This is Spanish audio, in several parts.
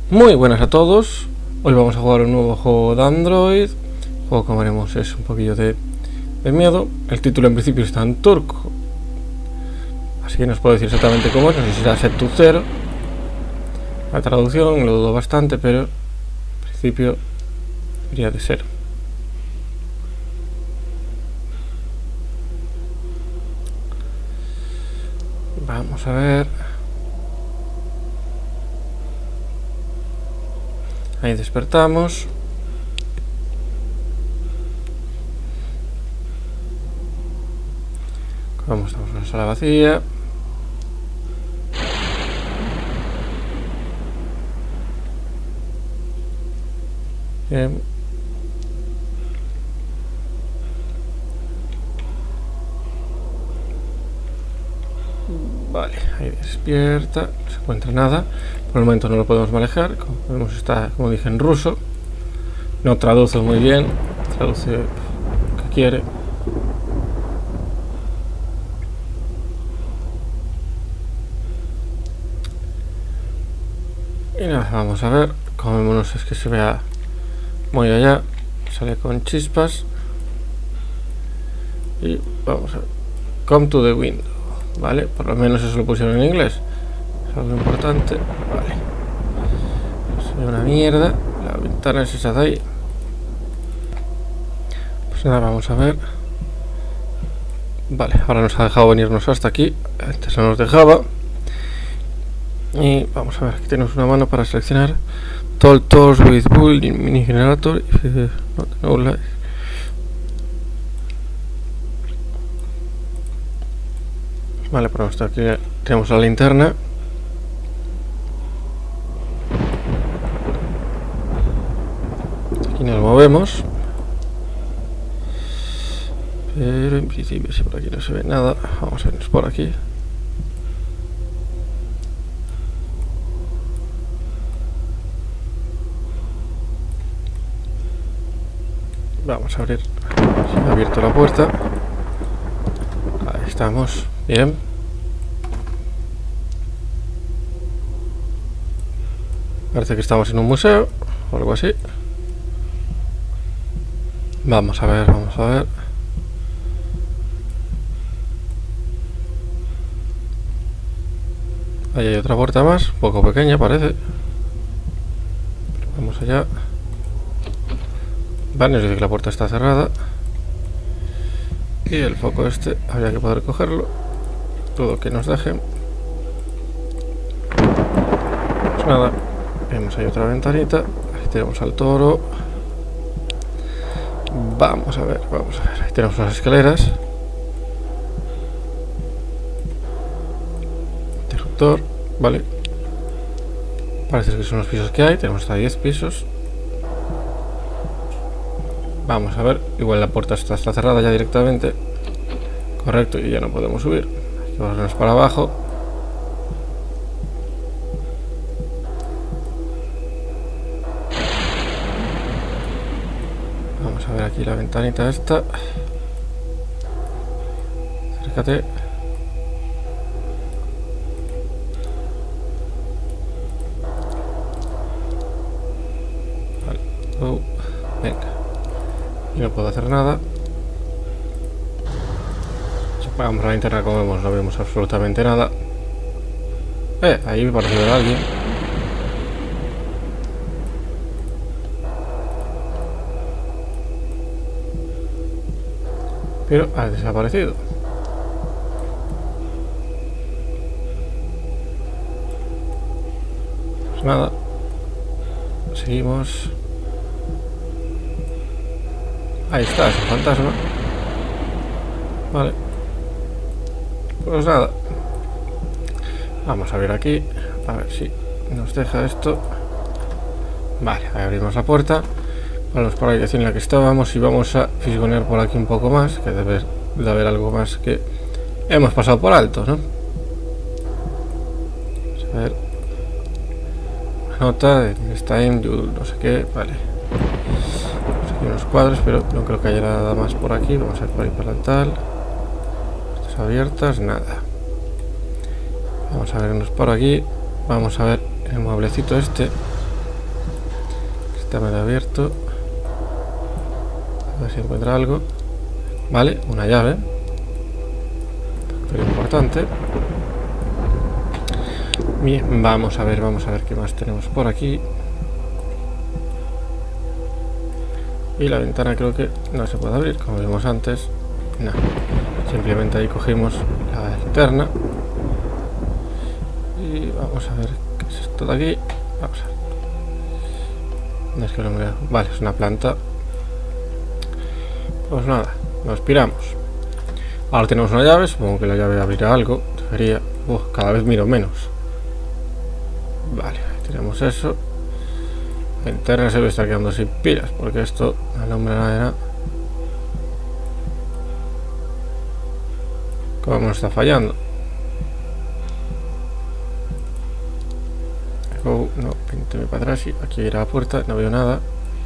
Muy buenas a todos. Hoy vamos a jugar un nuevo juego de Android. El juego, como veremos, es un poquillo de miedo. El título en principio está en turco, así que no os puedo decir exactamente cómo es. No sé si será Set to Zero. La traducción lo dudo bastante, pero en principio debería de ser. Vamos a ver. Ahí despertamos. Como estamos en una sala vacía. Bien. Vale, ahí despierta. No se encuentra nada. Por el momento no lo podemos manejar. Como vemos, está, como dije, en ruso. No traduce muy bien. Traduce lo que quiere. Y nada, vamos a ver. Como vemos, es que se vea muy allá. Sale con chispas. Y vamos a ver. Come to the window. Vale, por lo menos eso lo pusieron en inglés. Es algo importante. Vale. Se ve una mierda. La ventana es esa de ahí. Pues nada, vamos a ver. Vale, ahora nos ha dejado venirnos hasta aquí. Antes no nos dejaba. Y vamos a ver, aquí tenemos una mano para seleccionar Tool Tools with Build Mini Generator. Vale, por esto aquí tenemos la linterna. Aquí nos movemos. Pero en principio, si por aquí no se ve nada, vamos a irnos por aquí. Vamos a abrir. Se ha abierto la puerta. Ahí estamos. Bien. Parece que estamos en un museo o algo así. Vamos a ver, vamos a ver. Ahí hay otra puerta más, un poco pequeña parece. Vamos allá. Vale, nos dice que la puerta está cerrada. Y el foco este, habría que poder cogerlo. Todo que nos dejen. Pues nada, vemos ahí otra ventanita. Ahí tenemos al toro. Vamos a ver, vamos a ver. Ahí tenemos unas escaleras. Interruptor, vale. Parece que son los pisos que hay. Tenemos hasta 10 pisos. Vamos a ver, igual la puerta está cerrada ya directamente. Correcto, y ya no podemos subir. Hay que volvernos para abajo. Vamos a ver aquí la ventanita esta. Acércate. Vale. Oh, venga. Y no puedo hacer nada. Vamos a la linterna, como vemos, no vemos absolutamente nada. Ahí me parece ver a alguien. Pero ha desaparecido. Pues nada. Seguimos. Ahí está, es un fantasma. Vale. Pues nada. Vamos a ver aquí. A ver si nos deja esto. Vale, ahí abrimos la puerta. Vamos por la dirección en la que estábamos y vamos a fisgonear por aquí un poco más. Que debe de haber algo más que hemos pasado por alto, ¿no? Vamos a ver. Una nota de next time, no sé qué. Vale. Unos cuadros, pero no creo que haya nada más por aquí. Vamos a ver por ahí parental. Estas abiertas, nada. Vamos a vernos por aquí. Vamos a ver el mueblecito este. Está medio abierto. A ver si encuentra algo. Vale, una llave. Pero importante. Bien, vamos a ver qué más tenemos por aquí. Y la ventana creo que no se puede abrir, como vimos antes. No, simplemente ahí cogimos la linterna. Y vamos a ver qué es esto de aquí. Vamos a ver. No es que no me veo. Vale, es una planta. Pues nada, nos piramos. Ahora tenemos una llave, supongo que la llave abrirá algo. Debería. Cada vez miro menos. Vale, ahí tenemos eso. La linterna se debe estar quedando sin pilas, porque esto no alumbra nada. ¿Cómo nos está fallando? Oh, no, pínteme para atrás y aquí irá la puerta, no veo nada.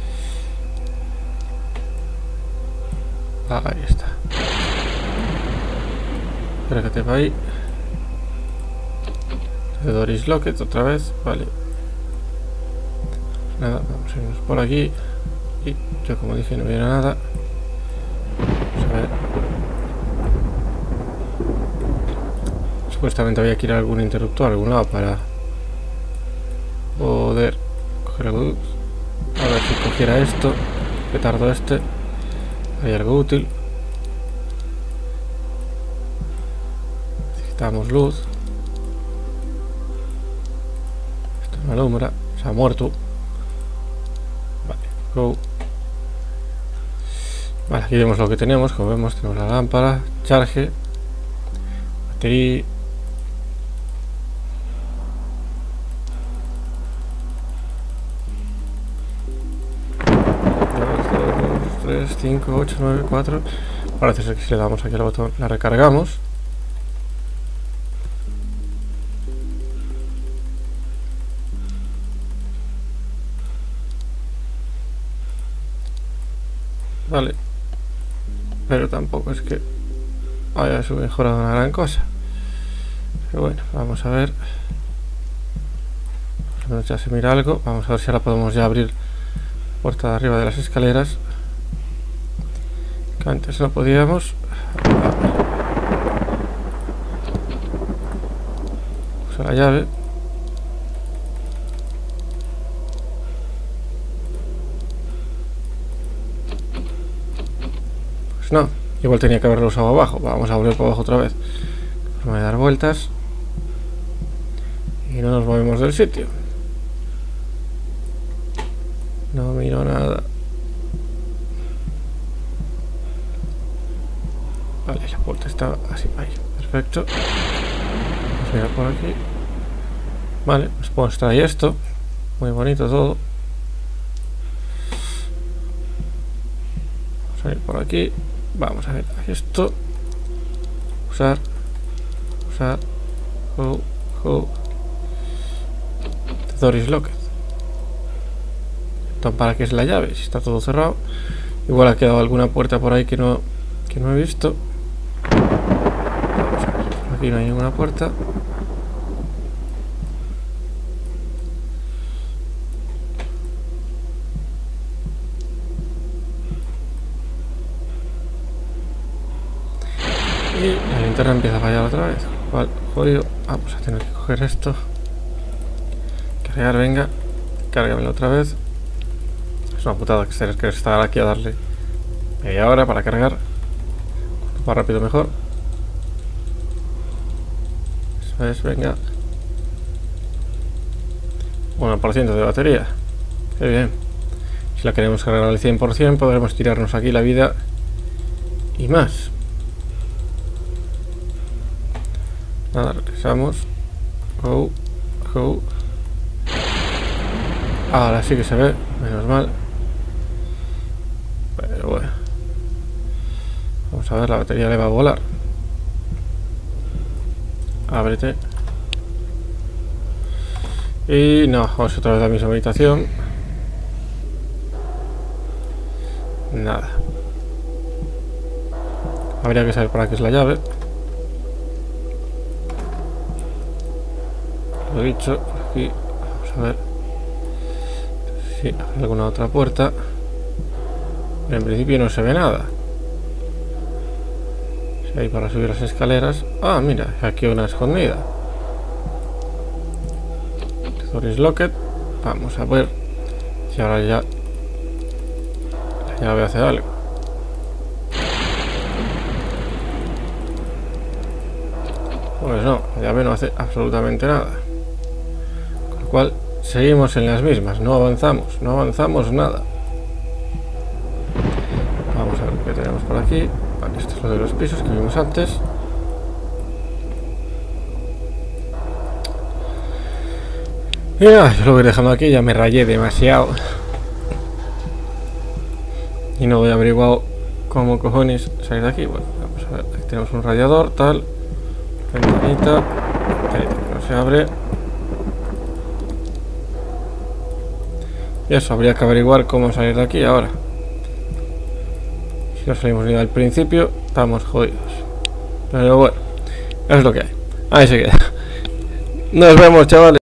Ahí está. Espera que te va ahí. The door is locked otra vez, vale. Nada, vamos a irnos por aquí. Y yo, como dije, no veo nada. Vamos a ver. Supuestamente había que ir a algún interruptor, a algún lado para poder coger algo. A ver si cogiera esto. Petardo este. Hay algo útil. Necesitamos luz. Esto no alumbra. Se ha muerto. Vale, go. Vale, aquí vemos lo que tenemos. Como vemos, tenemos la lámpara, charge, batería. 5, 8, 9, 4. Parece ser que si le damos aquí al botón la recargamos. Vale. Pero tampoco es que haya mejorado una gran cosa. Pero bueno, vamos a ver. Ya se mira algo. Vamos a ver si ahora podemos ya abrir la puerta de arriba de las escaleras. Que antes no podíamos. Usa la llave. Pues no, igual tenía que haberlo usado abajo. Vamos a volver para abajo otra vez. Vamos a dar vueltas. Y no nos movemos del sitio. No miro nada. Vale, la puerta está así, ahí, perfecto. Vamos a mirar por aquí. Vale, pues podemos traer esto. Muy bonito todo. Vamos a ir por aquí. Vamos a ver esto. Usar. The door is locked. Entonces, ¿para qué es la llave? Si está todo cerrado. Igual ha quedado alguna puerta por ahí que no he visto. Aquí no hay ninguna puerta. Y la linterna empieza a fallar otra vez. Vale, jodido. Vamos a tener que coger esto. Cargar, venga. Cárgamelo otra vez. Es una putada que tener que estar aquí a darle media hora para cargar. Cuanto más rápido mejor. Eso es, venga. 1% de batería. Qué bien. Si la queremos cargar al 100%, podremos tirarnos aquí la vida y más. Nada, regresamos. Ahora sí que se ve, menos mal. Pero bueno. Vamos a ver, la batería le va a volar. Ábrete. Y no, vamos otra vez a la misma habitación. Nada. Habría que saber para qué es la llave. Lo dicho, por aquí. Vamos a ver. si hay alguna otra puerta. Pero en principio no se ve nada. Si hay para subir las escaleras. Ah, mira, aquí una escondida. Doris Locket. Vamos a ver si ahora ya la llave hace algo. Pues no, la llave no hace absolutamente nada. Con lo cual seguimos en las mismas, no avanzamos nada. Vamos a ver qué tenemos por aquí. Vale, esto es lo de los pisos que vimos antes. Y nada, yo lo voy dejando aquí, ya me rayé demasiado. Y no voy a averiguar cómo cojones salir de aquí. Bueno, vamos a ver, aquí tenemos un radiador, tal. Ventanita que no se abre. Y eso, habría que averiguar cómo salir de aquí ahora. Si no salimos ni al principio, estamos jodidos. Pero bueno, es lo que hay. Ahí se queda. Nos vemos, chavales.